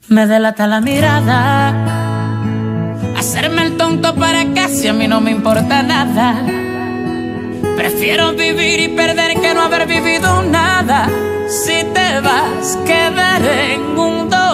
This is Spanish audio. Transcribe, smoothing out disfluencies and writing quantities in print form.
Me delata la mirada, hacerme el tonto para que si a mí no me importa nada. Prefiero vivir y perder que no haber vivido nada. Si te vas, quedaré en un dolor.